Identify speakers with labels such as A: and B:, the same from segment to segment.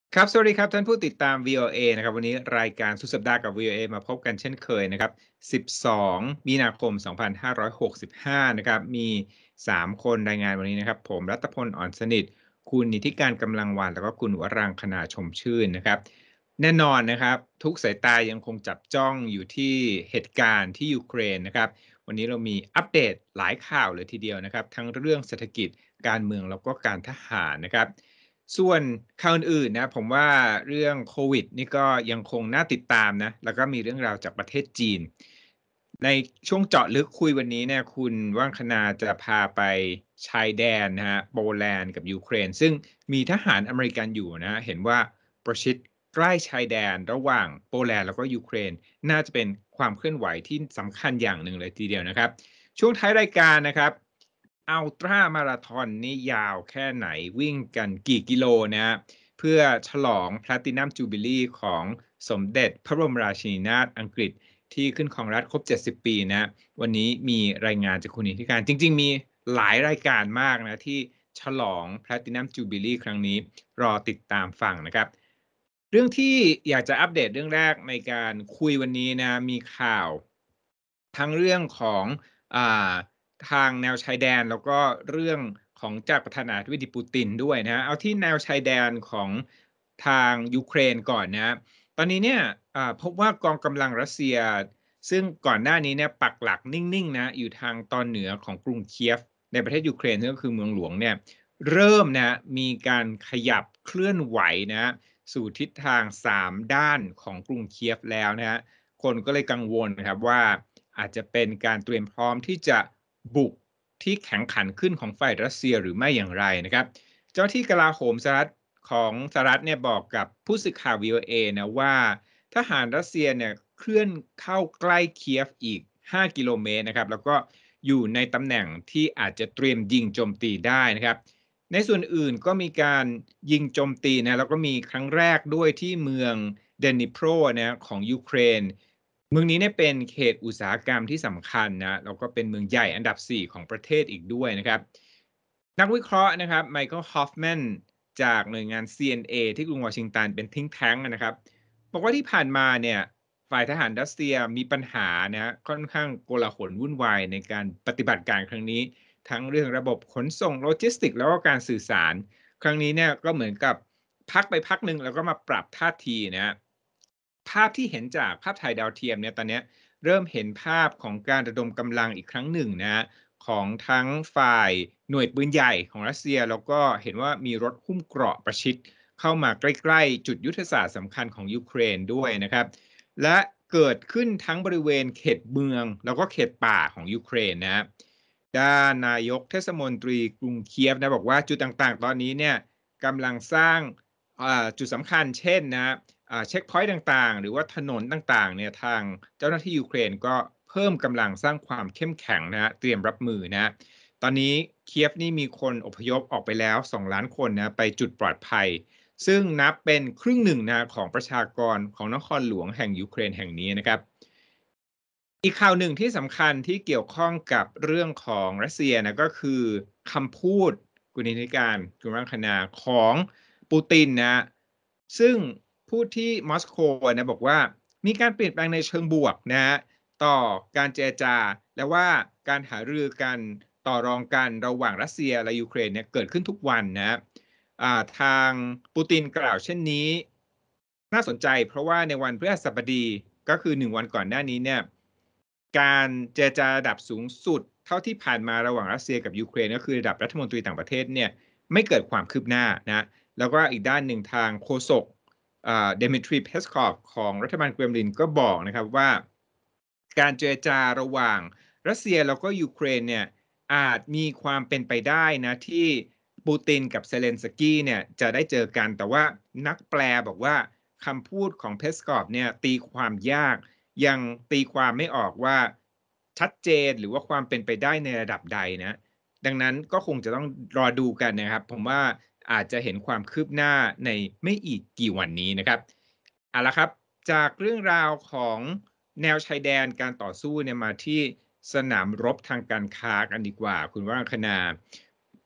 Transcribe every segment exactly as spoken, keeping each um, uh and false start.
A: ครับสวัสดีครับท่านผู้ติดตาม วี โอ เอ นะครับวันนี้รายการสุดสัปดาห์กับ วี โอ เอ มาพบกันเช่นเคยนะครับสิบสองมีนาคมสองพันห้าร้อยหกสิบห้านะครับมีสามคนรายงานวันนี้นะครับผมรัตพลอ่อนสนิทคุณนิติการกำลังวันแล้วก็คุณวรังคณาชมชื่นนะครับแน่นอนนะครับทุกสายตายังคงจับจ้องอยู่ที่เหตุการณ์ที่ยูเครนนะครับวันนี้เรามีอัปเดตหลายข่าวเลยทีเดียวนะครับทั้งเรื่องเศรษฐกิจการเมืองแล้วก็การทหารนะครับ ส่วนข่าวอื่นๆนะผมว่าเรื่องโควิดนี่ก็ยังคงน่าติดตามนะแล้วก็มีเรื่องราวจากประเทศจีนในช่วงเจาะลึกคุยวันนี้เนี่ยคุณว่างคณาจะพาไปชายแดนนะฮะโปแลนด์กับยูเครนซึ่งมีทหารอเมริกันอยู่นะเห็นว่าประชิดใกล้ชายแดนระหว่างโปแลนด์แล้วก็ยูเครนน่าจะเป็นความเคลื่อนไหวที่สำคัญอย่างหนึ่งเลยทีเดียวนะครับช่วงท้ายรายการนะครับ อัลตร้ามาราธอนนี่ยาวแค่ไหนวิ่งกันกี่กิโลนะฮะเพื่อฉลอง Platinum Jubilee ของสมเด็จพระบรมราชินีนาถอังกฤษที่ขึ้นครองราชย์ครบเจ็ดสิบปีนะวันนี้มีรายงานจากคุณนิติการจริงๆมีหลายรายการมากนะที่ฉลอง Platinum Jubilee ครั้งนี้รอติดตามฟังนะครับเรื่องที่อยากจะอัปเดตเรื่องแรกในการคุยวันนี้นะมีข่าวทั้งเรื่องของอ่า ทางแนวชายแดนแล้วก็เรื่องของจากประธานาธิบดีปูตินด้วยนะเอาที่แนวชายแดนของทางยูเครนก่อนนะตอนนี้เนี่ยอ่าพบว่ากองกำลังรัสเซียซึ่งก่อนหน้านี้เนี่ยปักหลักนิ่งๆนะอยู่ทางตอนเหนือของกรุงเคียฟในประเทศยูเครนซึ่งก็คือเมืองหลวงเนี่ยเริ่มนะมีการขยับเคลื่อนไหวนะสู่ทิศทางสามด้านของกรุงเคียฟแล้วนะฮะคนก็เลยกังวลนะครับว่าอาจจะเป็นการเตรียมพร้อมที่จะ บุกที่แข็งขันขึ้นของฝ่ายรัสเซียหรือไม่อย่างไรนะครับเจ้าที่กลาโหมสหรัฐของสหรัฐเนี่ยบอกกับผู้สื่อข่าว วี โอ เอ นะว่าทหารรัสเซียเนี่ยเคลื่อนเข้าใกล้เคียฟอีกห้ากิโลเมตรนะครับแล้วก็อยู่ในตำแหน่งที่อาจจะเตรียมยิงโจมตีได้นะครับในส่วนอื่นก็มีการยิงโจมตีนะแล้วก็มีครั้งแรกด้วยที่เมืองเดนิโปรนะของยูเครน เมืองนี้เนี่ยเป็นเขตอุตสาหกรรมที่สำคัญนะแล้วก็เป็นเมืองใหญ่อันดับสี่ของประเทศอีกด้วยนะครับนักวิเคราะห์นะครับไมเคิลฮอฟแมนจากหน่วยงาน ซี เอ็น เอ ที่กรุงวอชิงตันเป็น think tank นะครับบอกว่าที่ผ่านมาเนี่ยฝ่ายทหารรัสเซียมีปัญหานะค่อนข้างโกลาหลวุ่นวายในการปฏิบัติการครั้งนี้ทั้งเรื่องระบบขนส่งโลจิสติกแล้วก็การสื่อสารครั้งนี้เนี่ยก็เหมือนกับพักไปพักหนึ่งแล้วก็มาปรับท่าทีนะ ภาพที่เห็นจากภาพถ่ายดาวเทียมเนี่ยตอนเนี้ยเริ่มเห็นภาพของการระดมกำลังอีกครั้งหนึ่งนะของทั้งฝ่ายหน่วยปืนใหญ่ของรัสเซียแล้วก็เห็นว่ามีรถหุ้มเกราะประชิดเข้ามาใกล้ๆจุดยุทธศาสตร์สำคัญของยูเครนด้วยนะครับและเกิดขึ้นทั้งบริเวณเขตเมืองแล้วก็เขตป่าของยูเครนนะด้านนายกเทศมนตรีกรุงเคียฟนะบอกว่าจุดต่างๆตอนนี้เนี่ยกำลังสร้างจุดสำคัญเช่นนะ เช็คพอยต์ต่างๆหรือว่าถนนต่างๆเนี่ยทางเจ้าหน้าที่ยูเครนก็เพิ่มกำลังสร้างความเข้มแข็งนะเตรียมรับมือนะตอนนี้เคียฟนี่มีคนอพยพออกไปแล้วสองล้านคนนะไปจุดปลอดภัยซึ่งนับเป็นครึ่งหนึ่งนะของประชากรของนครหลวงแห่งยูเครนแห่งนี้นะครับอีกข่าวหนึ่งที่สำคัญที่เกี่ยวข้องกับเรื่องของรัสเซียนะก็คือคำพูดกุณิธิการคุณรังคณาของปูตินนะซึ่งพูดที่มอสโกนะบอกว่ามีการเปลี่ยนแปลงในเชิงบวกนะฮะต่อการเจรจาและว่าการหารือกันต่อรองกันระหว่างรัสเซียและยูเครนเนี่ยเกิดขึ้นทุกวันนะอ่าทางปูตินกล่าวเช่นนี้น่าสนใจเพราะว่าในวันพฤหัสบดีก็คือหนึ่งวันก่อนหน้านี้เนี่ยการเจรจาระดับสูงสุดเท่าที่ผ่านมาระหว่างรัสเซียกับยูเครนก็คือระดับรัฐมนตรีต่างประเทศเนี่ยไม่เกิดความคืบหน้านะแล้วก็อีกด้านหนึ่งทางโฆษกเดมิทรีเพสคอฟของรัฐบาลเกรมลินก็บอกนะครับว่าการเจรจาระหว่างรัสเซียแล้วก็ยูเครนเนี่ยอาจมีความเป็นไปได้นะที่ปูตินกับเซเลนสกี้เนี่ยจะได้เจอกันแต่ว่านักแปลบอกว่าคำพูดของเพสคอฟเนี่ยตีความยากยังตีความไม่ออกว่าชัดเจนหรือว่าความเป็นไปได้ในระดับใดนะดังนั้นก็คงจะต้องรอดูกันนะครับผมว่าอาจจะเห็นความคืบหน้าในไม่อีกกี่วันนี้นะครับเอาละครับจากเรื่องราวของแนวชายแดนการต่อสู้เนี่ยมาที่สนามรบทางการค้ากันดีกว่าคุณวรังคณา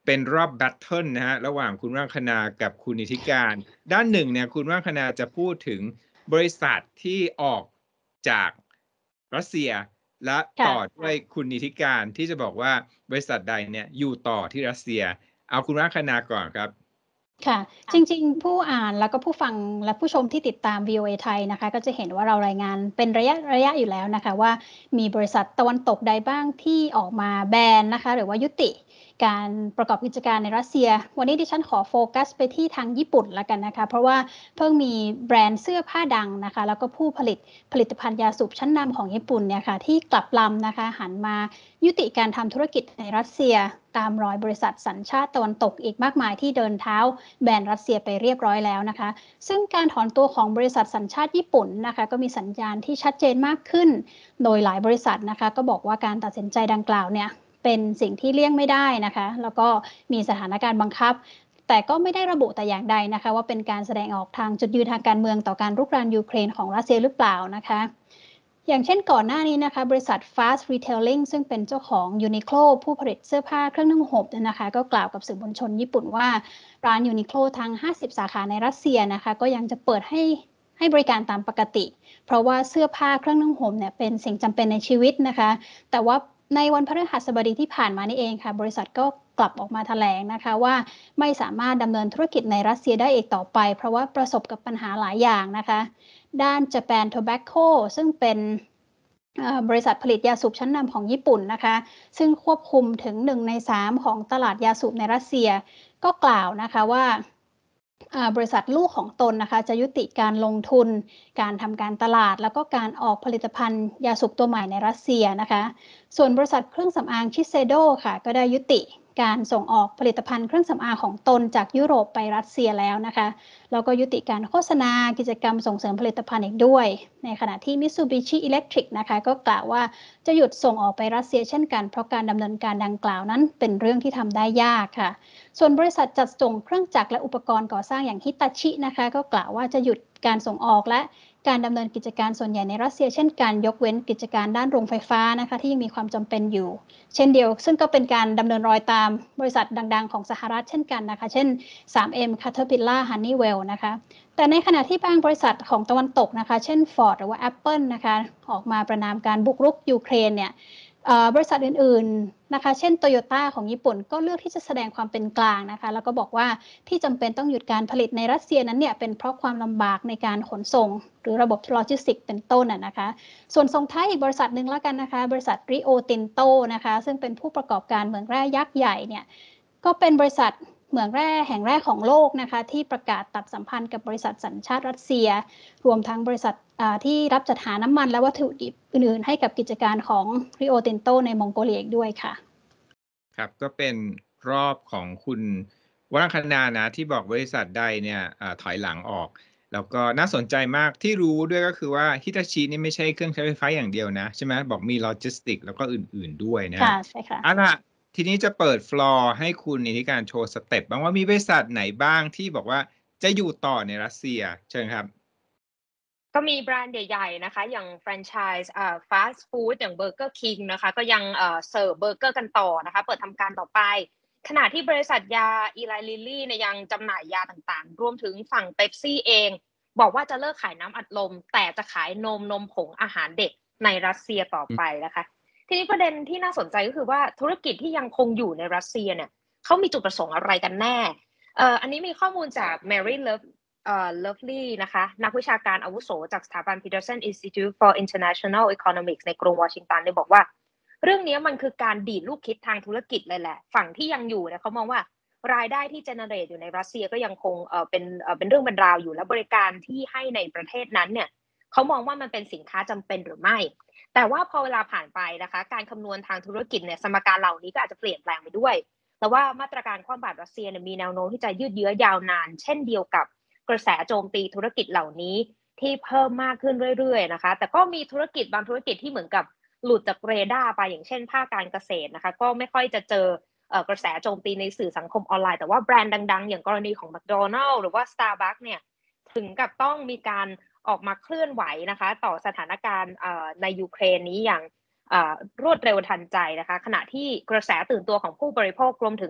A: เป็นรอบแบตเทิลนะฮะระหว่างคุณว่างคณากับคุณนิธิการด้านหนึ่งเนี่ยคุณว่างคณาจะพูดถึงบริษัทที่ออกจากรัสเซียและต่อด้วยคุณนิธิการที่จะบอกว่าบริษัทใดเนี่ยอยู่ต่อที่รัสเซียเอาคุณว่างคณาก่อนครับ
B: ค่ะจริงๆผู้อ่านแล้วก็ผู้ฟังและผู้ชมที่ติดตาม วี โอ เอ ไทยนะคะก็จะเห็นว่าเรารายงานเป็นระยะระยะอยู่แล้วนะคะว่ามีบริษัทตะวันตกใดบ้างที่ออกมาแบนนะคะหรือว่ายุติการประกอบกิจการในรัสเซียวันนี้ดิฉันขอโฟกัสไปที่ทางญี่ปุ่นแล้วกันนะคะเพราะว่าเพิ่งมีแบรนด์เสื้อผ้าดังนะคะแล้วก็ผู้ผลิตผลิตภัณฑ์ยาสูบชั้นนำของญี่ปุ่นเนี่ยค่ะที่กลับลำนะคะหันมายุติการทำธุรกิจในรัสเซียตามรอยบริษัทสัญชาติตะวันตกอีกมากมายที่เดินเท้าแบนรัสเซียไปเรียบร้อยแล้วนะคะซึ่งการถอนตัวของบริษัทสัญชาติญี่ปุ่นนะคะก็มีสัญญาณที่ชัดเจนมากขึ้นโดยหลายบริษัทนะคะก็บอกว่าการตัดสินใจดังกล่าวเนี่ยเป็นสิ่งที่เลี่ยงไม่ได้นะคะแล้วก็มีสถานการณ์บังคับแต่ก็ไม่ได้ระบุแต่อย่างใดนะคะว่าเป็นการแสดงออกทางจุดยืนทางการเมืองต่อการรุกรานยูเครนของรัสเซียหรือเปล่านะคะอย่างเช่นก่อนหน้านี้นะคะบริษัท Fast Retailing ซึ่งเป็นเจ้าของ Uniqlo ผู้ผลิตเสื้อผ้าเครื่องนุ่งห่มนะคะก็กล่าวกับสื่อมวลชนญี่ปุ่นว่าร้าน Uniqlo ทั้งห้าสิบสาขาในรัสเซียนะคะก็ยังจะเปิดให้ให้บริการตามปกติเพราะว่าเสื้อผ้าเครื่องนุ่งห่มเนี่ยเป็นสิ่งจำเป็นในชีวิตนะคะแต่ว่าในวันพฤหัสบดีที่ผ่านมานี่เองค่ะบริษัทก็กลับออกมาแถลงนะคะว่าไม่สามารถดำเนินธุรกิจในรัสเซียได้อีกต่อไปเพราะว่าประสบกับปัญหาหลายอย่างนะคะด้าน Japan Tobacco ซึ่งเป็นบริษัทผลิตยาสูบชั้นนำของญี่ปุ่นนะคะซึ่งควบคุมถึงหนึ่งในสามของตลาดยาสูบในรัสเซียก็กล่าวนะคะว่าบริษัทลูกของตนนะคะจะยุติการลงทุนการทำการตลาดแล้วก็การออกผลิตภัณฑ์ยาสูบตัวใหม่ในรัสเซียนะคะส่วนบริษัทเครื่องสำอางชิเซโดค่ะก็ได้ยุติการส่งออกผลิตภัณฑ์เครื่องสำอางของตนจากยุโรปไปรัสเซียแล้วนะคะแล้วก็ยุติการโฆษณากิจกรรมส่งเสริมผลิตภัณฑ์อีกด้วยในขณะที่ Mitsubishi Electric นะคะก็กล่าวว่าจะหยุดส่งออกไปรัสเซียเช่นกันเพราะการดำเนินการดังกล่าวนั้นเป็นเรื่องที่ทำได้ยากค่ะส่วนบริษัทจัดส่งเครื่องจักรและอุปกรณ์ก่อสร้างอย่างฮิตาชินะคะก็กล่าวว่าจะหยุดการส่งออกและการดำเนินกิจการส่วนใหญ่ในรัสเซียเช่นกันยกเว้นกิจการด้านโรงไฟฟ้านะคะที่ยังมีความจำเป็นอยู่เช่นเดียวซึ่งก็เป็นการดำเนินรอยตามบริษัทดังๆของสหรัฐเช่นกันนะคะเช่น ทรี เอ็ม Caterpillar Honeywell นะคะแต่ในขณะที่บางบริษัทของตะวันตกนะคะเช่น Ford หรือว่า Apple นะคะออกมาประณามการบุกรุกยูเครนเนี่ยบริษัทอื่นๆนะคะเช่น Toyota ของญี่ปุ่นก็เลือกที่จะแสดงความเป็นกลางนะคะแล้วก็บอกว่าที่จำเป็นต้องหยุดการผลิตในรัสเซียนั้นเนี่ยเป็นเพราะความลำบากในการขนส่งหรือระบบโลจิสติกส์เป็นต้นนะคะส่วนส่งท้ายอีกบริษัทหนึ่งแล้วกันนะคะบริษัท Rio Tinto นะคะซึ่งเป็นผู้ประกอบการเหมืองแร่ยักษ์ใหญ่เนี่ยก็เป็นบริษัทเหมืองแร่แห่งแรกของโลกนะคะที่ประกาศตัดสัมพันธ์กับบริษัทสัญชาติรัสเซียรวมทั้งบริษัทที่รับจัดหาน้ำมันและวัตถุดิบอื่นๆให้กับกิจการของ Rio Tinto ในมองโกเลียอีกด้วยค่ะ
A: ครับก็เป็นรอบของคุณว่างคณานะที่บอกบริษัทใดเนี่ยถอยหลังออกแล้วก็น่าสนใจมากที่รู้ด้วยก็คือว่าฮิตาชินี่ไม่ใช่เครื่องใช้ไฟฟ้าอย่างเดียวนะใช่ไหมบอกมีโลจิสติกแล้วก็อื่นๆด้วยนะ
B: ค่ะใช่ค่ะ
A: เอาล่ะทีนี้จะเปิดฟลอร์ให้คุณนิติการโชว์สเต็ปบ้างว่ามีบริษัทไหนบ้างที่บอกว่าจะอยู่ต่อในรัสเซียเชิญครับ
C: ก็มีแบรนด์ใหญ่ๆนะคะอย่างแฟรนไชส์อ่าฟาสต์ฟู้ดอย่างเบอร์เกอร์คิงนะคะก็ยังเอ่อเสิร์ฟเบอร์เกอร์กันต่อนะคะเปิดทำการต่อไปขณะที่บริษัทยาอีไลลิลลี่เนี่ยยังจำหน่ายยาต่างๆรวมถึงฝั่งเป๊ปซี่เองบอกว่าจะเลิกขายน้ำอัดลมแต่จะขายนมนมผงอาหารเด็กในรัสเซียต่อไปนะคะทีนี้ประเด็นที่น่าสนใจก็คือว่าธุรกิจที่ยังคงอยู่ในรัสเซียเนี่ยเขามีจุดประสงค์อะไรกันแน่เอ่ออันนี้มีข้อมูลจาก Mary Love เอ่อ Lovely นะคะนักวิชาการอาวุโสจากสถาบัน Peterson Institute for International Economics ในกรุงวอชิงตันเนี่ยบอกว่าเรื่องนี้มันคือการดีดลูกคิดทางธุรกิจเลยแหละฝั่งที่ยังอยู่เนี่ยเขามองว่ารายได้ที่เจเนเรตอยู่ในรัสเซียก็ยังคงเอ่อเป็นเอ่อเป็นเรื่องเป็นราวอยู่และบริการที่ให้ในประเทศนั้นเนี่ยเขามองว่ามันเป็นสินค้าจำเป็นหรือไม่แต่ว่าพอเวลาผ่านไปนะคะการคำนวณทางธุรกิจเนี่ยสมการเหล่านี้ก็อาจจะเปลี่ยนแปลงไปด้วยแต่ว่ามาตรการคว่ำบาตรรัสเซียเนี่ยมีแนวโน้มที่จะยืดเยื้อยาวนานเช่นเดียวกับกระแสโจมตีธุรกิจเหล่านี้ที่เพิ่มมากขึ้นเรื่อยๆนะคะแต่ก็มีธุรกิจบางธุรกิจที่เหมือนกับหลุดจากเรดาร์ไปอย่างเช่นภาคการเกษตรนะคะก็ไม่ค่อยจะเจอกระแสโจมตีในสื่อสังคมออนไลน์แต่ว่าแบรนด์ดังๆอย่างกรณีของ McDonald's หรือว่า Starbucks เนี่ยถึงกับต้องมีการออกมาเคลื่อนไหวนะคะต่อสถานการณ์ในยูเครนนี้อย่างรวดเร็วทันใจนะคะขณะที่กระแสตื่นตัวของผู้บริโภครวมถึง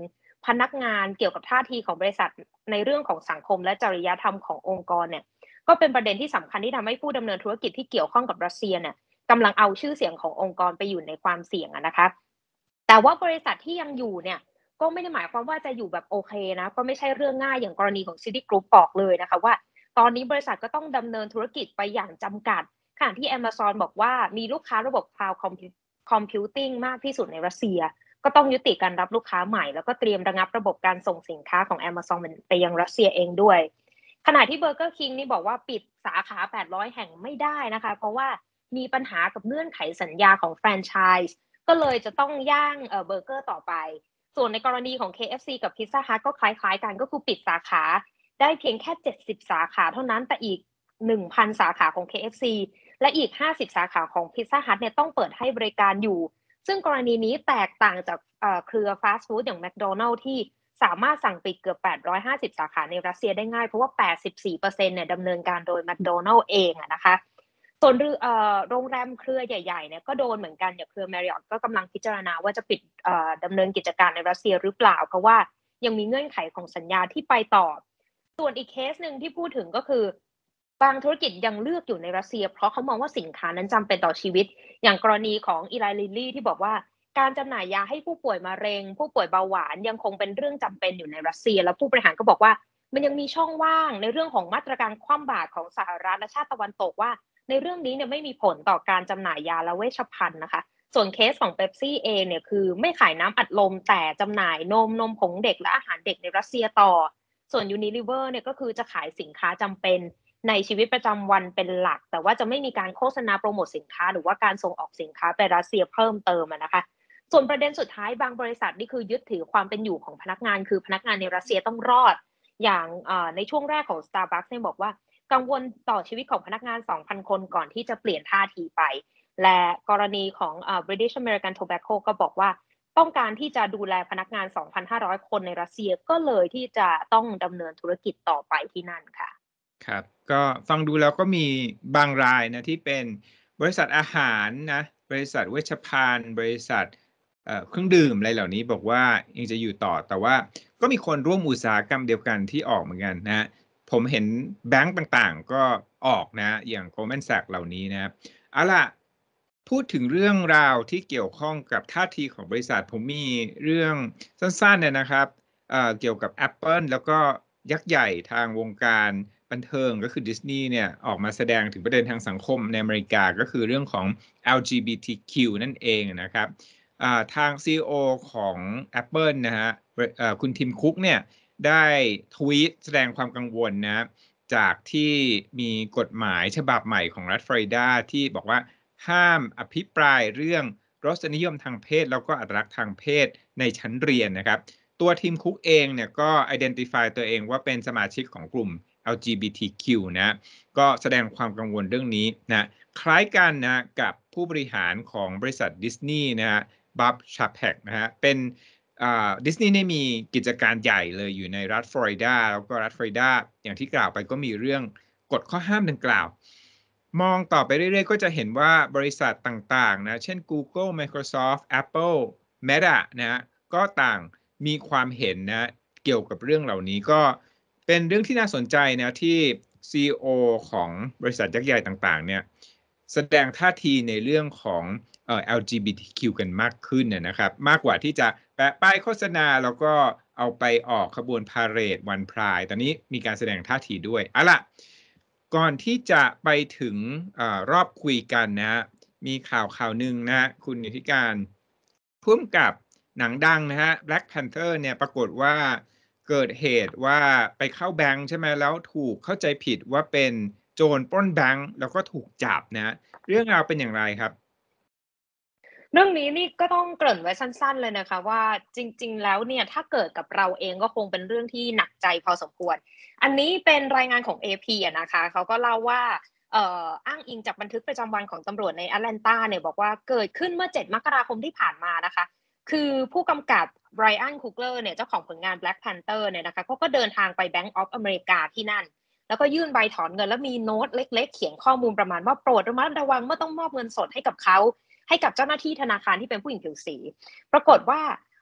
C: พนักงานเกี่ยวกับท่าทีของบริษัทในเรื่องของสังคมและจริยธรรมขององค์กรเนี่ยก็เป็นประเด็นที่สำคัญที่ทำให้ผู้ดำเนินธุรกิจที่เกี่ยวข้องกับรัสเซียเนี่ยกำลังเอาชื่อเสียงขององค์กรไปอยู่ในความเสี่ยงนะคะแต่ว่าบริษัทที่ยังอยู่เนี่ยก็ไม่ได้หมายความว่าจะอยู่แบบโอเคนะก็ไม่ใช่เรื่องง่ายอย่างกรณีของ City Group บอกเลยนะคะว่าตอนนี้บริษัทก็ต้องดำเนินธุรกิจไปอย่างจำกัดขณะที่ Amazon บอกว่ามีลูกค้าระบบ Cloud Computing มากที่สุดในรัสเซียก็ต้องยุติการรับลูกค้าใหม่แล้วก็เตรียมระงับระบบการส่งสินค้าของ Amazon ไปยังรัสเซียเองด้วยขณะที่ Burger King นี่บอกว่าปิดสาขาแปดร้อยแห่งไม่ได้นะคะเพราะว่ามีปัญหากับเงื่อนไขสัญญาของแฟรนไชส์ก็เลยจะต้องย่างเอ่อเบอร์เกอร์ต่อไปส่วนในกรณีของ เค เอฟ ซี กับ Pizza Hut ก็คล้ายๆกันก็คือปิดสาขาได้เพียงแค่เจ็ดสิบสาขาเท่านั้นแต่อีก หนึ่งพัน สาขาของ เค เอฟ ซี และอีกห้าสิบสาขาของ Pizza Hut เนี่ยต้องเปิดให้บริการอยู่ซึ่งกรณีนี้แตกต่างจากเอ่อเครือฟาสต์ฟู้ดอย่าง McDonald's ที่สามารถสั่งปิดเกือบแปดร้อยห้าสิบสาขาในรัสเซียได้ง่ายเพราะว่า แปดสิบสี่เปอร์เซ็นต์ เนี่ยดำเนินการโดย McDonald's เองอะนะคะส่วนเอ่อโรงแรมเครือใหญ่ๆเนี่ยก็โดนเหมือนกันอย่างเครือ Marriott ก็กำลังพิจารณาว่าจะปิดเอ่อดำเนินกิจการในรัสเซียหรือเปล่าเพราะว่ายังมีเงื่อนไขของสัญญาที่ไปต่อส่วนอีกเคสหนึ่งที่พูดถึงก็คือบางธุรกิจยังเลือกอยู่ในรัสเซียเพราะเขามองว่าสินค้านั้นจำเป็นต่อชีวิตอย่างกรณีของอีไลลิลลี่ที่บอกว่าการจำหน่ายยาให้ผู้ป่วยมะเร็งผู้ป่วยเบาหวานยังคงเป็นเรื่องจำเป็นอยู่ในรัสเซียแล้วผู้บริหารก็บอกว่ามันยังมีช่องว่างในเรื่องของมาตรการคว่ำบาตรของสหรัฐและชาติตะวันตกว่าในเรื่องนี้เนี่ยไม่มีผลต่อการจำหน่ายยาและเวชภัณฑ์นะคะส่วนเคสของเป๊ปซี่เองเนี่ยคือไม่ขายน้ำอัดลมแต่จำหน่ายนมนมผงเด็กและอาหารเด็กในรัสเซียต่อส่วน Unilever เนี่ยก็คือจะขายสินค้าจำเป็นในชีวิตประจำวันเป็นหลักแต่ว่าจะไม่มีการโฆษณาโปรโมทสินค้าหรือว่าการส่งออกสินค้าไปรัสเซียเพิ่มเติมนะคะส่วนประเด็นสุดท้ายบางบริษัทนี่คือยึดถือความเป็นอยู่ของพนักงานคือพนักงานในรัสเซียต้องรอดอย่างในช่วงแรกของ Starbucks เนี่ยบอกว่ากังวลต่อชีวิตของพนักงาน สองพัน คนก่อนที่จะเปลี่ยนท่าทีไปและกรณีของเอ่อ British American Tobacco ก็บอกว่าต้องการที่จะดูแลพนักงาน สองพันห้าร้อย คนในรัสเซียก็เลยที่จะต้องดำเนินธุรกิจต่อไปที่นั่นค่ะ
A: ครับก็ฟังดูแล้วก็มีบางรายนะที่เป็นบริษัทอาหารนะบริษัทเวชภัณฑ์บริษัทเอ่อเครื่องดื่มอะไรเหล่านี้บอกว่ายังจะอยู่ต่อแต่ว่าก็มีคนร่วมอุตสาหกรรมเดียวกันที่ออกเหมือนกันนะผมเห็นแบงก์ต่างๆก็ออกนะอย่าง Goldman Sachs เหล่านี้นะครับเอาล่ะพูดถึงเรื่องราวที่เกี่ยวข้องกับท่าทีของบริษัทผมมีเรื่องสั้นๆเนี่ยนะครับเอ่อเกี่ยวกับ Apple แล้วก็ยักษ์ใหญ่ทางวงการบันเทิงก็คือดิสนีย์เนี่ยออกมาแสดงถึงประเด็นทางสังคมในอเมริกาก็คือเรื่องของ แอล จี บี ที คิว นั่นเองนะครับทาง ซี อี โอ ของ Apple นะฮะคุณทิมคุกเนี่ยได้ทวีตแสดงความกังวลนะจากที่มีกฎหมายฉบับใหม่ของรัฐฟลอริดาที่บอกว่าห้ามอภิปรายเรื่องรสนิยมทางเพศแล้วก็อัตลักษณ์ทางเพศในชั้นเรียนนะครับตัวทีมคุกเองเนี่ยก็ identify ตัวเองว่าเป็นสมาชิกของกลุ่ม แอล จี บี ที คิว นะก็แสดงความกังวลเรื่องนี้นะคล้ายกันนะกับผู้บริหารของบริษัทดิสนีย์นะฮะบับชาแพกนะฮะเป็นดิสนีย์เนี่ยมีกิจการใหญ่เลยอยู่ในรัฐฟลอริดาแล้วก็รัฐฟลอริดาอย่างที่กล่าวไปก็มีเรื่องกฎข้อห้ามดังกล่าวมองต่อไปเรื่อยๆก็จะเห็นว่าบริษัทต่างๆนะเช่น Google Microsoft Apple Meta นะก็ต่างมีความเห็นนะเกี่ยวกับเรื่องเหล่านี้ก็เป็นเรื่องที่น่าสนใจนะที่ ซี อี โอ ของบริษัทยักษ์ใหญ่ต่างๆเนี่ยแสดงท่าทีในเรื่องของเอ่อ แอล จี บี ที คิว กันมากขึ้นนะครับมากกว่าที่จะแปะป้ายโฆษณาแล้วก็เอาไปออกขบวนพาเหรดวันพรายตอนนี้มีการแสดงท่าทีด้วยเอาล่ะก่อนที่จะไปถึงเอ่อรอบคุยกันนะมีข่าวข่าวหนึ่งนะคุณนิติการผู้กำกับหนังดังนะฮะ Black Panther เนี่ยปรากฏว่าเกิดเหตุว่าไปเข้าแบงค์ใช่ไหมแล้วถูกเข้าใจผิดว่าเป็นโจรปล้นแบงค์แล้วก็ถูกจับนะเรื่องราวเป็นอย่างไรครับ
C: เรื่องนี้นี่ก็ต้องเกริ่นไว้สั้นๆเลยนะคะว่าจริงๆแล้วเนี่ยถ้าเกิดกับเราเองก็คงเป็นเรื่องที่หนักใจพอสมควรอันนี้เป็นรายงานของ เอ พี อ่ะนะคะเขาก็เล่าว่าเอ่ออ้างอิงจากบันทึกประจำวันของตำรวจในแอตแลนตาเนี่ยบอกว่าเกิดขึ้นเมื่อเจ็ดมกราคมที่ผ่านมานะคะคือผู้กำกับไบรอันคูเกอร์เนี่ยเจ้าของผลงาน Black Panther เนี่ยนะคะเขาก็เดินทางไป Bank of America ที่นั่นแล้วก็ยื่นใบถอนเงินแล้วมีโน้ตเล็กๆเขียนข้อมูลประมาณว่าโปรดระมัดระวังเมื่อต้องมอบเงินสดให้กับเขาให้กับเจ้าหน้าที่ธนาคารที่เป็นผู้หญิงผิวสีปรากฏว่า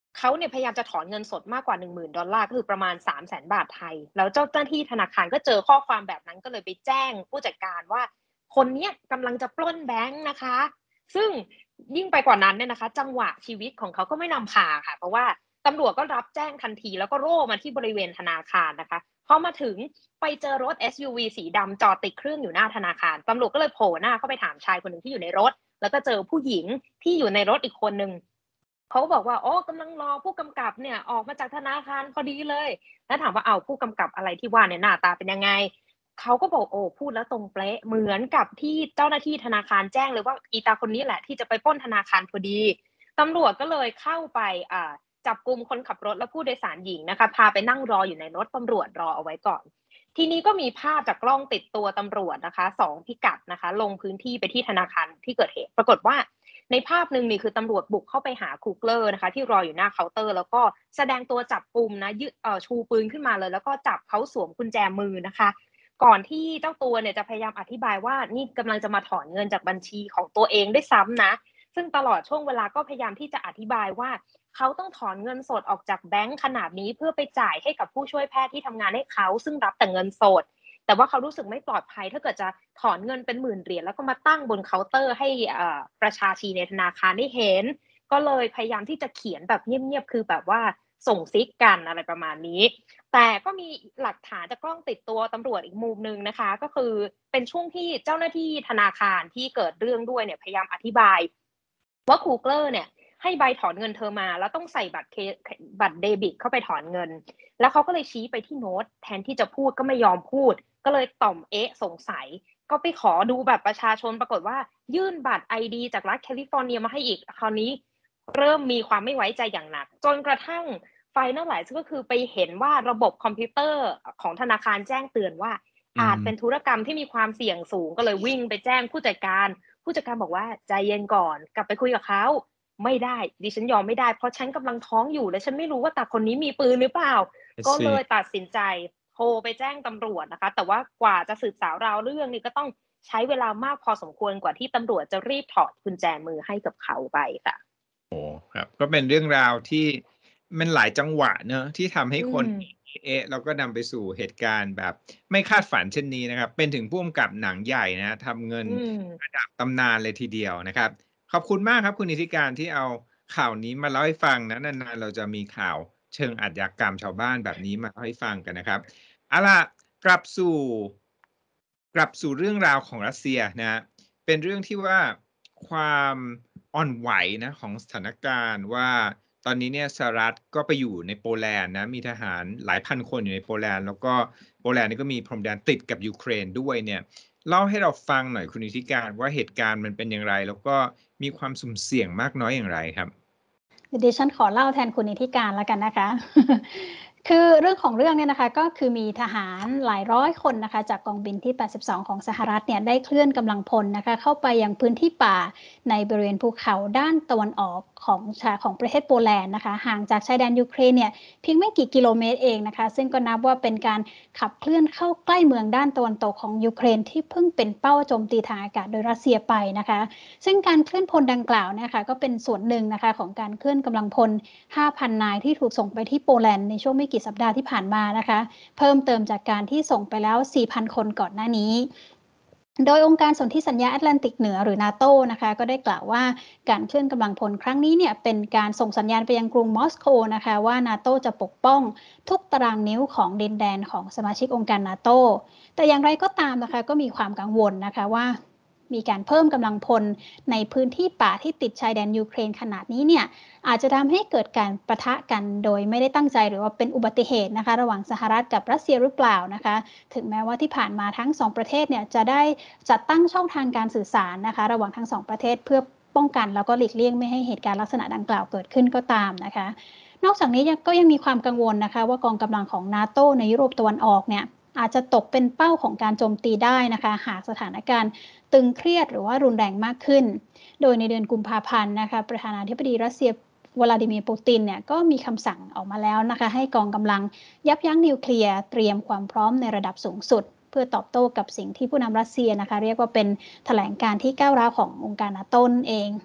C: เขาเนี่ยพยายามจะถอนเงินสดมากกว่า หนึ่งหมื่น ดอลลาร์ก็คือประมาณ สามแสน บาทไทยแล้วเจ้าหน้าที่ธนาคารก็เจอข้อความแบบนั้นก็เลยไปแจ้งผู้จัดการว่าคนเนี้ยกำลังจะปล้นแบงค์นะคะซึ่งยิ่งไปกว่านั้นเนี่ยนะคะจังหวะชีวิตของเขาก็ไม่นำพาค่ะเพราะว่าตำรวจก็รับแจ้งทันทีแล้วก็โร่มาที่บริเวณธนาคารนะคะพอมาถึงไปเจอรถ เอส ยู วี สีดำจอดติดเครื่องอยู่หน้าธนาคารตำรวจก็เลยโผล่หน้าเข้าไปถามชายคนหนึ่งที่อยู่ในรถแล้วก็เจอผู้หญิงที่อยู่ในรถอีกคนนึงเขาบอกว่าอ๋อกำลังรอผู้กำกับเนี่ยออกมาจากธนาคารพอดีเลยแล้วถามว่าเอาผู้กำกับอะไรที่ว่าเนี่ยหน้าตาเป็นยังไงเขาก็บอกโอ้พูดแล้วตรงเป๊ะเหมือนกับที่เจ้าหน้าที่ธนาคารแจ้งเลยว่าอีตาคนนี้แหละที่จะไปปล้นธนาคารพอดีตำรวจก็เลยเข้าไปอ่าจับกุมคนขับรถและผู้โดยสารหญิงนะคะพาไปนั่งรออยู่ในรถตำรวจรอเอาไว้ก่อนทีนี้ก็มีภาพจากกล้องติดตัวตำรวจนะคะสองพิกัดนะคะลงพื้นที่ไปที่ธนาคารที่เกิดเหตุปรากฏว่าในภาพหนึ่งนี่คือตำรวจบุกเข้าไปหาคูเกอร์นะคะที่รออยู่หน้าเคาน์เตอร์แล้วก็แสดงตัวจับกุมนะยืดเอ่อชูปืนขึ้นมาเลยแล้วก็จับเขาสวมกุญแจมือนะคะก่อนที่เจ้าตัวเนี่ยจะพยายามอธิบายว่านี่กำลังจะมาถอนเงินจากบัญชีของตัวเองด้วยซ้ำนะซึ่งตลอดช่วงเวลาก็พยายามที่จะอธิบายว่าเขาต้องถอนเงินสดออกจากแบงค์ขนาดนี้เพื่อไปจ่ายให้กับผู้ช่วยแพทย์ที่ทำงานให้เขาซึ่งรับแต่เงินสดแต่ว่าเขารู้สึกไม่ปลอดภัยถ้าเกิดจะถอนเงินเป็นหมื่นเหรียญแล้วก็มาตั้งบนเคาน์เตอร์ให้ประชาชนในธนาคารได้เห็นก็เลยพยายามที่จะเขียนแบบเงียบๆคือแบบว่าส่งซิกกันอะไรประมาณนี้แต่ก็มีหลักฐานจากกล้องติดตัวตำรวจอีกมุมนึงนะคะก็คือเป็นช่วงที่เจ้าหน้าที่ธนาคารที่เกิดเรื่องด้วยเนี่ยพยายามอธิบายว่าคูเกอร์เนี่ยให้ใบถอนเงินเธอมาแล้วต้องใส่บัตรเคบัตรเดบิตเข้าไปถอนเงินแล้วเขาก็เลยชี้ไปที่โน้ตแทนที่จะพูดก็ไม่ยอมพูดก็เลยต่อมเอ๊ะสงสัยก็ไปขอดูบัตรประชาชนปรากฏว่ายื่นบัตร ไอ ดี จากรัฐแคลิฟอร์เนียมาให้อีกคราวนี้เริ่มมีความไม่ไว้ใจอย่างหนักจนกระทั่งไฟนอลไลซ์ก็คือไปเห็นว่าระบบคอมพิวเตอร์ของธนาคารแจ้งเตือนว่าอาจเป็นธุรกรรมที่มีความเสี่ยงสูงก็เลยวิ่งไปแจ้งผู้จัดการผู้จัดการบอกว่าใจเย็นก่อนกลับไปคุยกับเขาไม่ได้ดิฉันยอมไม่ได้เพราะฉันกำลังท้องอยู่และฉันไม่รู้ว่าตาคนนี้มีปืนหรือเปล่าก็เลยตัดสินใจโทรไปแจ้งตำรวจนะคะแต่ว่ากว่าจะสืบสาวราวเรื่องนี้ก็ต้องใช้เวลามากพอสมควรกว่าที่ตำรวจจะรีบถอดกุญแจมือให้กับเขาไปค่ะ
A: โอ้ครับก็เป็นเรื่องราวที่มันหลายจังหวะเนอะที่ทำให้คนเอ๊ะแล้วก็นำไปสู่เหตุการณ์แบบไม่คาดฝันเช่นนี้นะครับเป็นถึงผู้กำกับหนังใหญ่นะทำเงินระดับตำนานเลยทีเดียวนะครับขอบคุณมากครับคุณนิติการที่เอาข่าวนี้มาเล่าให้ฟังนะนานๆเราจะมีข่าวเชิงอาชญากรรมชาวบ้านแบบนี้มาเล่าให้ฟังกันนะครับเอาล่ะกลับสู่กลับสู่เรื่องราวของรัสเซียนะเป็นเรื่องที่ว่าความอ่อนไหวนะของสถานการณ์ว่าตอนนี้เนี่ยสหรัฐก็ไปอยู่ในโปแลนด์นะมีทหารหลายพันคนอยู่ในโปแลนด์แล้วก็โปแลนด์นี่ก็มีพรมแดนติดกับยูเครนด้วยเนี่ยเล่าให้เราฟังหน่อยคุณนิติการว่าเหตุการณ์มันเป็นอย่างไรแล้วก็มีความสุ่มเสี่ยงมากน้อยอย่างไรครับ
B: ดิฉันขอเล่าแทนคุณนิติการแล้วกันนะคะ คือเรื่องของเรื่องเนี่ยนะคะก็คือมีทหารหลายร้อยคนนะคะจากกองบินที่แปดสิบสองของสหรัฐเนี่ยได้เคลื่อนกำลังพลนะคะเข้าไปยังพื้นที่ป่าในบริเวณภูเขาด้านตะวันออกของชาของประเทศโปแลนด์นะคะห่างจากชายแดนยูเครนเนี่ยเพียงไม่กี่กิโลเมตรเองนะคะซึ่งก็นับว่าเป็นการขับเคลื่อนเข้าใกล้เมืองด้านตะวันตกของยูเครนที่เพิ่งเป็นเป้าโจมตีทางอากาศโดยรัสเซียไปนะคะซึ่งการเคลื่อนพลดังกล่าวเนี่ยค่ะก็เป็นส่วนหนึ่งนะคะของการเคลื่อนกำลังพล ห้าพัน นายที่ถูกส่งไปที่โปแลนด์ในช่วงไม่กี่สัปดาห์ที่ผ่านมานะคะเพิ่มเติมจากการที่ส่งไปแล้ว สี่พัน คนก่อนหน้านี้โดยองค์การสนธิสัญญาแอตแลนติกเหนือหรือ NATO นะคะก็ได้กล่าวว่าการเคลื่อนกำลังพลครั้งนี้เนี่ยเป็นการส่งสัญญาณไปยังกรุงมอสโกนะคะว่า NATO จะปกป้องทุกตารางนิ้วของดินแดนของสมาชิกองค์การ NATO แต่อย่างไรก็ตามนะคะก็มีความกังวลนะคะว่ามีการเพิ่มกำลังพลในพื้นที่ป่าที่ติดชายแดนยูเครนขนาดนี้เนี่ยอาจจะทำให้เกิดการปะทะกันโดยไม่ได้ตั้งใจหรือว่าเป็นอุบัติเหตุนะคะระหว่างสหรัฐกับรัสเซียหรือเปล่านะคะถึงแม้ว่าที่ผ่านมาทั้งสองประเทศเนี่ยจะได้จัดตั้งช่องทางการสื่อสารนะคะระหว่างทั้งสองประเทศเพื่อป้องกันแล้วก็หลีกเลี่ยงไม่ให้เหตุการณ์ลักษณะดังกล่าวเกิดขึ้นก็ตามนะคะนอกจากนี้ก็ยังมีความกังวลนะคะว่ากองกำลังของ NATO ในยุโรปตะวันออกเนี่ยอาจจะตกเป็นเป้าของการโจมตีได้นะคะหากสถานการณ์ตึงเครียดหรือว่ารุนแรงมากขึ้นโดยในเดือนกุมภาพันธ์นะคะประธานาธิบดีรัสเซียวลาดิเมียร์ปูตินเนี่ยก็มีคำสั่งออกมาแล้วนะคะให้กองกำลังยับยั้งนิวเคลียร์เตรียมความพร้อมในระดับสูงสุดเพื่อตอบโต้กับสิ่งที่ผู้นำรัสเซียนะคะเรียกว่าเป็นแถลงการที่ก้าวร้าวขององค์การนาโต้เอง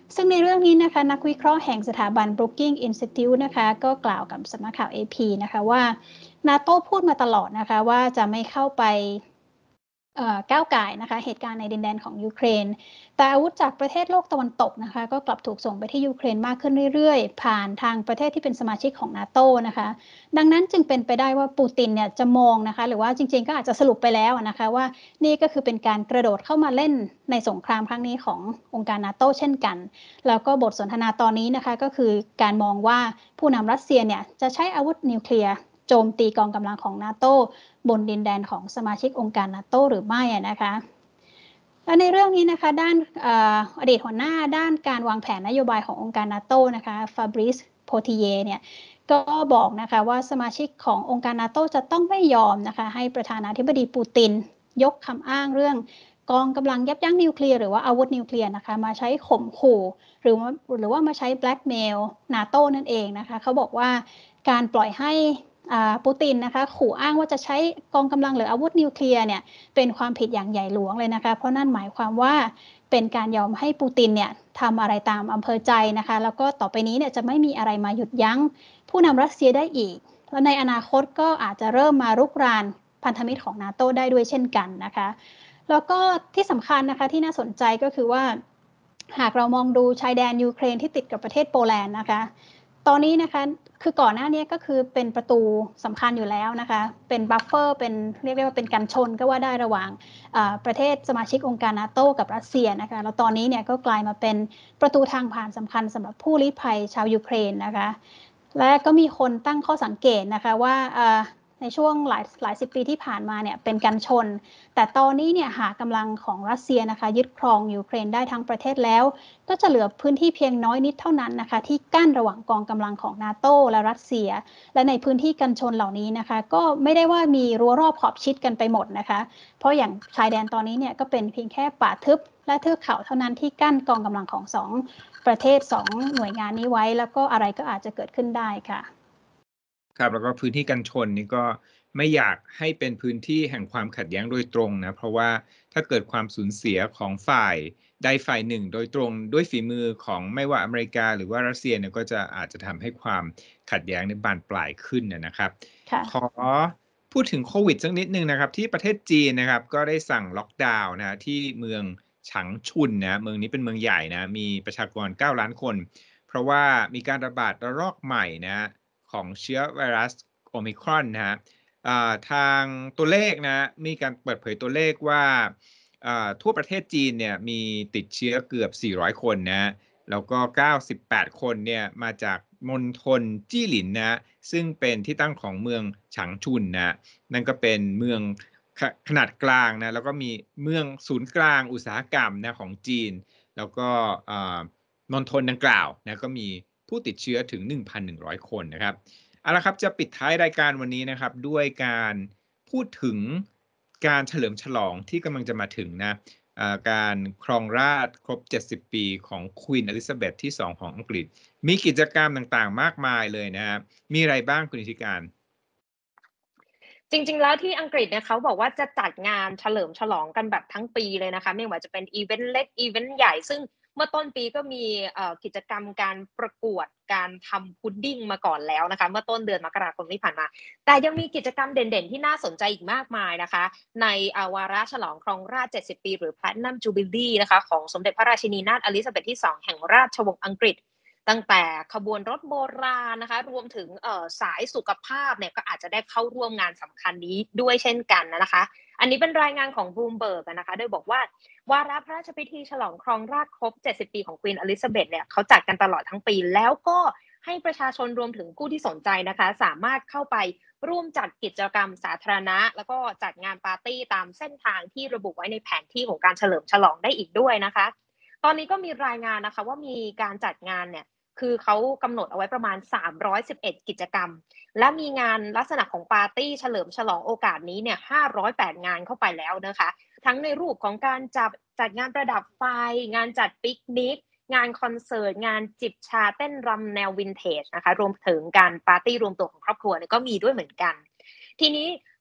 B: ซึ่งในเรื่องนี้นะคะนักวิเคราะห์แห่งสถาบัน Brookings Institute นะคะก็กล่าวกับสำนักข่าว เอ พี นะคะว่า NATO พูดมาตลอดนะคะว่าจะไม่เข้าไปก้าวก่ายนะคะเหตุการณ์ในดินแดนของยูเครนแต่อาวุธจากประเทศโลกตะวันตกนะคะก็กลับถูกส่งไปที่ยูเครนมากขึ้นเรื่อยๆผ่านทางประเทศที่เป็นสมาชิกของ NATO นะคะดังนั้นจึงเป็นไปได้ว่าปูตินเนี่ยจะมองนะคะหรือว่าจริงๆก็อาจจะสรุปไปแล้วนะคะว่านี่ก็คือเป็นการกระโดดเข้ามาเล่นในสงครามครั้งนี้ขององค์การ NATO เช่นกันแล้วก็บทสนทนาตอนนี้นะคะก็คือการมองว่าผู้นำรัสเซียเนี่ยจะใช้อาวุธนิวเคลียร์โจมตีกองกำลังของ NATO บนดินแดนของสมาชิกองค์การ NATO หรือไม่นะคะและในเรื่องนี้นะคะด้าน อ, อดีตหัวหน้าด้านการวางแผนนโยบายขององค์การ NATO นะคะฟาบริสโพติเยเนี่ยก็บอกนะคะว่าสมาชิกขององค์การ NATO จะต้องไม่ยอมนะคะให้ประธานาธิบดีปูตินยกคำอ้างเรื่องกองกำลังยับยั้งนิวเคลียร์หรือว่าอาวุธนิวเคลียร์นะคะมาใช้ข่มขู่หรือว่าหรือว่ามาใช้แบล็กเมล NATO นั่นเองนะคะเขาบอกว่าการปล่อยให้ปูตินนะคะขู่อ้างว่าจะใช้กองกำลังหรืออาวุธนิวเคลียร์เนี่ยเป็นความผิดอย่างใหญ่หลวงเลยนะคะเพราะนั่นหมายความว่าเป็นการยอมให้ปูตินเนี่ยทำอะไรตามอำเภอใจนะคะแล้วก็ต่อไปนี้เนี่ยจะไม่มีอะไรมาหยุดยั้งผู้นำรัสเซียได้อีกและในอนาคตก็อาจจะเริ่มมารุกรานพันธมิตรของ NATO ได้ด้วยเช่นกันนะคะแล้วก็ที่สำคัญนะคะที่น่าสนใจก็คือว่าหากเรามองดูชายแดนยูเครนที่ติดกับประเทศโปแลนด์นะคะตอนนี้นะคะคือก่อนหน้านี้ก็คือเป็นประตูสำคัญอยู่แล้วนะคะเป็นบัฟเฟอร์เป็นเรียกได้ว่าเป็นกันชนก็ว่าได้ระหว่างประเทศสมาชิกองค์การ NATO กับรัสเซียนะคะแล้วตอนนี้เนี่ยก็กลายมาเป็นประตูทางผ่านสำคัญสำหรับผู้ลี้ภัยชาวยูเครนนะคะและก็มีคนตั้งข้อสังเกตนะคะว่าในช่วงหลายหลายสิบปีที่ผ่านมาเนี่ยเป็นกันชนแต่ตอนนี้เนี่ยหากกำลังของรัสเซียนะคะยึดครองยูเครนได้ทั้งประเทศแล้วก็จะเหลือพื้นที่เพียงน้อยนิดเท่านั้นนะคะที่กั้นระหว่างกองกำลังของ NATO และรัสเซียและในพื้นที่กันชนเหล่านี้นะคะก็ไม่ได้ว่ามีรั้วรอบขอบชิดกันไปหมดนะคะเพราะอย่างชายแดนตอนนี้เนี่ยก็เป็นเพียงแค่ป่าทึบและเทือกเขาเท่านั้นที่กั้นกองกำลังของสองประเทศสองหน่วยงานนี้ไว้แล้วก็อะไรก็อาจจะเกิดขึ้นได้ค่ะ
A: ครับแล้วก็พื้นที่กันชนนี่ก็ไม่อยากให้เป็นพื้นที่แห่งความขัดแย้งโดยตรงนะเพราะว่าถ้าเกิดความสูญเสียของฝ่ายใดฝ่ายหนึ่งโดยตรงด้วยฝีมือของไม่ว่าอเมริกาหรือว่ารัสเซียเนี่ยก็จะอาจจะทำให้ความขัดแย้งในบานปลายขึ้นนะครับขอพูดถึงโควิดสักนิดนึงนะครับที่ประเทศจีนนะครับก็ได้สั่งล็อกดาวน์นะที่เมืองฉางชุนนะเมืองนี้เป็นเมืองใหญ่นะมีประชากรเก้าล้านคนเพราะว่ามีการระบาดระลอกใหม่นะของเชื้อไวรัสโอมิครอนนะฮะทางตัวเลขนะมีการเปิดเผยตัวเลขว่าทั่วประเทศจีนเนี่ยมีติดเชื้อเกือบสี่ร้อยคนนะแล้วก็เก้าสิบแปดคนเนี่ยมาจากมณฑลจี้หลินนะซึ่งเป็นที่ตั้งของเมืองฉางชุนนะนั่นก็เป็นเมืองขนาดกลางนะแล้วก็มีเมืองศูนย์กลางอุตสาหกรรมนะของจีนแล้วก็มณฑลดังกล่าวนะก็มีผู้ติดเชื้อถึง หนึ่งพันหนึ่งร้อย คนนะครับเอาละครับจะปิดท้ายรายการวันนี้นะครับด้วยการพูดถึงการเฉลิมฉลองที่กำลังจะมาถึงนะการครองราชย์ครบเจ็ดสิบปีของควีนอลิซาเบธที่สองของอังกฤษมีกิจกรรมต่างๆมากมายเลยนะครับมีอะไรบ้างคุณนิติการ
C: จริงๆแล้วที่อังกฤษเนี่ยเขาบอกว่าจะจัดงานเฉลิมฉลองกันแบบทั้งปีเลยนะคะไม่ว่าจะเป็นอีเวนต์เล็กอีเวนต์ใหญ่ซึ่งเมื่อต้นปีก็มีกิจกรรมการประกวดการทำพุดดิ้งมาก่อนแล้วนะคะเมื่อต้นเดือนมกราคมที่ผ่านมาแต่ยังมีกิจกรรมเด่นๆที่น่าสนใจอีกมากมายนะคะในวาระฉลองครองราชย์เจ็ดสิบปีหรือ Platinum Jubilee นะคะของสมเด็จพระราชินีนาถอลิซาเบธที่สองแห่งราชวงศ์อังกฤษตั้งแต่ขบวนรถโบราณนะคะรวมถึงสายสุขภาพเนี่ยก็อาจจะได้เข้าร่วมงานสำคัญนี้ด้วยเช่นกันนะคะอันนี้เป็นรายงานของ Bloomberg นะคะโดยบอกว่าวาระพระราชพิธีฉลองครองราชย์ครบเจ็ดสิบปีของควีนอลิซาเบธเนี่ยเขาจัดกันตลอดทั้งปีแล้วก็ให้ประชาชนรวมถึงผู้ที่สนใจนะคะสามารถเข้าไปร่วมจัดกิจกรรมสาธารณะแล้วก็จัดงานปาร์ตี้ตามเส้นทางที่ระบุไว้ในแผนที่ของการเฉลิมฉลองได้อีกด้วยนะคะตอนนี้ก็มีรายงานนะคะว่ามีการจัดงานเนี่ยคือเขากำหนดเอาไว้ประมาณสามร้อยสิบเอ็ดกิจกรรมและมีงานลักษณะของปาร์ตี้เฉลิมฉลองโอกาสนี้เนี่ยห้าร้อยแปดงานเข้าไปแล้วนะคะทั้งในรูปของการจัดจัดงานประดับไฟงานจัดปิกนิกงานคอนเสิร์ตงานจิบชาเต้นรำแนววินเทจนะคะรวมถึงการปาร์ตี้รวมตัวของครอบครัวเนี่ยก็มีด้วยเหมือนกันทีนี้พ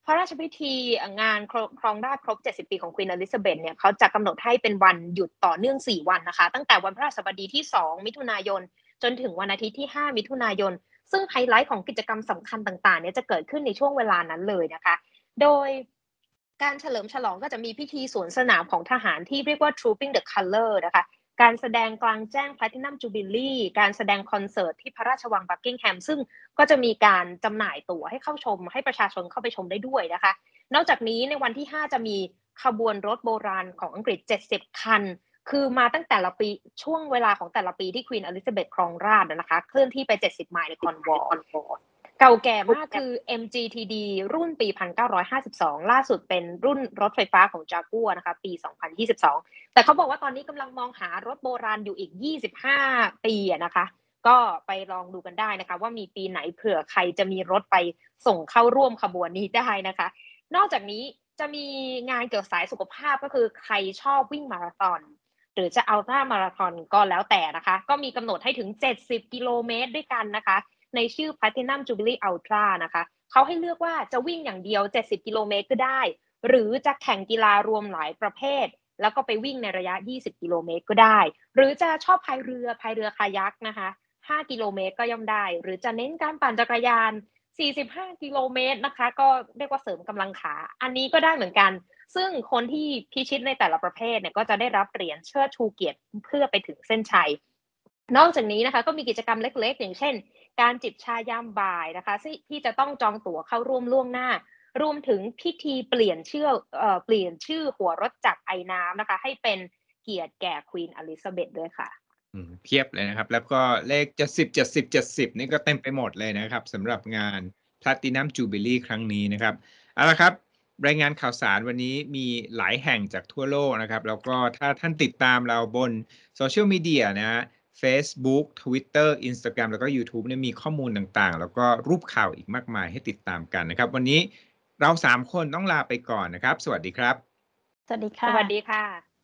C: พระราชพิธีงานครองราชย์ครบเจ็ดสิบปีของควีนอลิซาเบธเนี่ยเขาจะกำหนดให้เป็นวันหยุดต่อเนื่องสี่วันนะคะตั้งแต่วันพฤหัสบดีที่สองมิถุนายนจนถึงวันอาทิตย์ที่ห้ามิถุนายนซึ่งไฮไลท์ของกิจกรรมสำคัญต่างๆเนี่ยจะเกิดขึ้นในช่วงเวลานั้นเลยนะคะโดยการเฉลิมฉลองก็จะมีพิธีสวนสนามของทหารที่เรียกว่า Trooping the Colour นะคะการแสดงกลางแจ้ง Platinum Jubilee การแสดงคอนเสิร์ตที่พระราชวังบักกิงแฮมซึ่งก็จะมีการจำหน่ายตั๋วให้เข้าชมให้ประชาชนเข้าไปชมได้ด้วยนะคะนอกจากนี้ในวันที่ห้าจะมีขบวนรถโบราณของอังกฤษเจ็ดสิบคันคือมาตั้งแต่ละปีช่วงเวลาของแต่ละปีที่ควีนอลิซาเบธครองราชย์นะคะเคลื่อนที่ไปเจ็ดสิบไมล์ในคอนวอร์เก่าแก่มากคือ เอ็ม จี ที ดี รุ่นปีหนึ่งพันเก้าร้อยห้าสิบสองล่าสุดเป็นรุ่นรถไฟฟ้าของ Jaguar นะคะปีสองพันยี่สิบสองแต่เขาบอกว่าตอนนี้กำลังมองหารถโบราณอยู่อีกยี่สิบห้าปีนะคะก็ไปลองดูกันได้นะคะว่ามีปีไหนเผื่อใครจะมีรถไปส่งเข้าร่วมขบวนนี้ได้นะคะนอกจากนี้จะมีงานเกี่ยวกับสายสุขภาพก็คือใครชอบวิ่งมาราธอนหรือจะอัลตร้ามาราธอนก็แล้วแต่นะคะก็มีกำหนดให้ถึงเจ็ดสิบกิโลเมตรด้วยกันนะคะในชื่อ Platinum Jubilee Ultra นะคะเขาให้เลือกว่าจะวิ่งอย่างเดียวเจ็ดสิบกิโลเมตรก็ได้หรือจะแข่งกีฬารวมหลายประเภทแล้วก็ไปวิ่งในระยะยี่สิบกิโลเมตรก็ได้หรือจะชอบพายเรือพายเรือคายักนะคะห้ากิโลเมตรก็ย่อมได้หรือจะเน้นการปั่นจักรยานสี่สิบห้ากิโลเมตรนะคะก็เรียกว่าเสริมกำลังขาอันนี้ก็ได้เหมือนกันซึ่งคนที่พิชิตในแต่ละประเภทเนี่ยก็จะได้รับเหรียญเชิดชูเกียรติเพื่อไปถึงเส้นชัยนอกจากนี้นะคะก็มีกิจกรรมเล็กๆอย่างเช่นการจิบชายามบ่ายนะคะที่จะต้องจองตั๋วเข้าร่วมล่วงหน้ารวมถึงพิธีเปลี่ยนชื่อเอ่อเปลี่ยนชื่อหัวรถจักรไอน้ำนะคะให้เป็นเกียรติแก่ควีนอลิซาเบธด้วยค่ะ
A: อืมเพียบเลยนะครับแล้วก็เลขเจ็ดสิบ เจ็ดสิบ เจ็ดสิบนี่ก็เต็มไปหมดเลยนะครับสำหรับงาน Platinum Jubilee ครั้งนี้นะครับเอาละครับรายงานข่าวสารวันนี้มีหลายแห่งจากทั่วโลกนะครับแล้วก็ถ้าท่านติดตามเราบนโซเชียลมีเดียนะฮะ Facebook Twitter Instagram แล้วก็ YouTube เนี่ยมีข้อมูลต่างๆแล้วก็รูปข่าวอีกมากมายให้ติดตามกันนะครับวันนี้เราสามคนต้องลาไปก่อนนะครับสวัสดีครับ
B: สวัสดีค่ะ
C: สวัสดีค่ะ